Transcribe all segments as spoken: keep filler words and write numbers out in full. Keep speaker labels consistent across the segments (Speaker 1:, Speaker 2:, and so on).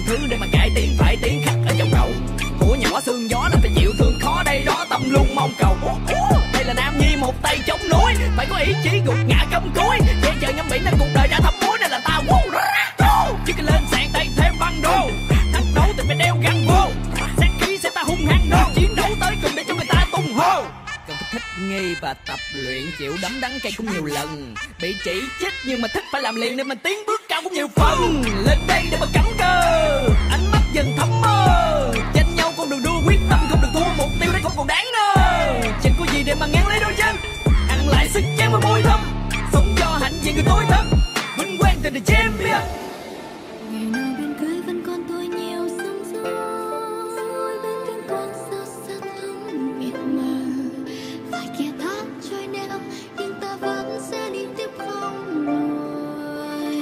Speaker 1: thứ để mà cải tiến, phải tiến khắc ở trong cậu. Của nhỏ xương gió là phải chịu thương khó, đây đó tâm luôn mong cầu. Đây là Nam Nhi một tay chống núi, phải có ý chí gục ngã cắm cúi. Che trời ngắm biển nên cuộc đời đã thấm muối, nên là tao chỉ cần lên sàn tay thêm băng đô. Thách đấu thì phải đeo găng vô, sát khí sẽ ta hung hăng nô, chiến đấu tới cùng để cho người ta tung hô. Cần phải thích nghi và tập luyện, chịu đấm đắng cay cũng nhiều lần, bị chỉ trích nhưng mà thích phải làm liền, nên mình tiến bước cao cũng nhiều phần. Lên đây để mà cắm cơ, ánh mắt dần thấm mơ, tranh nhau con đường đua, quyết tâm không được thua, mục tiêu đấy không còn đáng nơi. Chẳng có gì để mà ngăn lấy đôi chân, ăn lại sức chém và môi thâm, sống cho hạnh diện người tối thân, vinh quang từ the champion.
Speaker 2: Ngày nào bên cưới vẫn còn tôi nhiều sóng gió, bên tiếng con sao xa thắm mịt mờ. Vài kia thác trôi neo nhưng ta vẫn sẽ đi tiếp không lùi.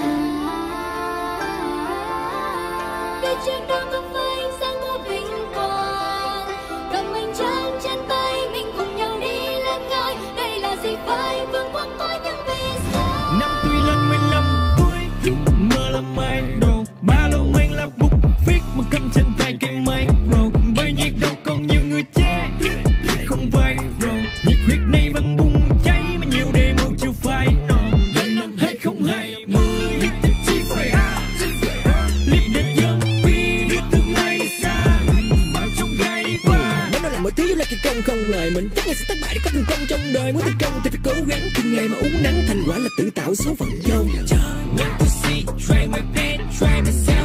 Speaker 2: Để trên đó có phải ánh sáng của vinh quang, cầm anh trắng trên tay mình cùng nhau đi lên ngôi. Đây là gì phải vương quốc có những vì sao.
Speaker 3: Năm tuy lên mười lăm tuổi, mơ là mai đồ, ba lô mang là bút viết mà cầm trên tay cây mai đồ. Bởi nhiệt đâu còn nhiều người che không vai rồi, nhiệt huyết này vẫn bùng cháy mà nhiều demo chưa phai nổ. Đến năm hai không hai mươi chỉ phải liệp đất dân vi đưa tương lai xa bao trong gai qua.
Speaker 4: Nếu nó là mọi thứ là kỳ công không lời, mình chắc ngày sẽ thất bại để có thành công trong đời. Muốn thành công thì phải cố gắng từng ngày mà uống nắng, thành quả là tự tạo số phận dâu chờ.
Speaker 3: Want to see, try my best, try myself.